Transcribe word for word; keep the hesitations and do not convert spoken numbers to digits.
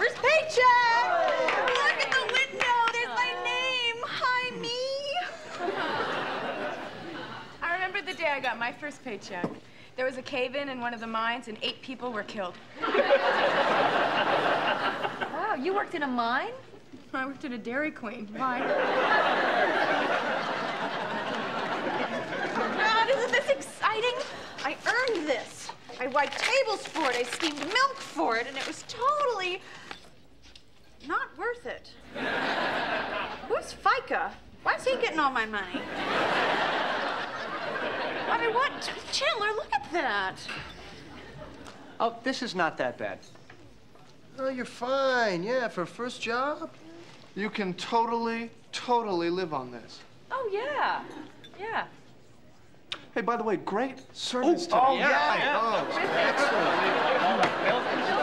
First paycheck! Look at the window. There's my name. Hi, me. I remember the day I got my first paycheck. There was a cave-in in one of the mines, and eight people were killed. Wow, you worked in a mine? I worked at a Dairy Queen. Why? God, isn't this exciting? I earned this. I wiped tables for it. I steamed milk for it, and it was totally not worth it. Who's FICA? Why is he getting all my money? I mean, what? Chandler, look at that. Oh, this is not that bad. Oh, you're fine. Yeah, for a first job. You can totally, totally live on this. Oh, yeah. Yeah. Hey, by the way, great service Oh, today. yeah, yeah. Oh, excellent.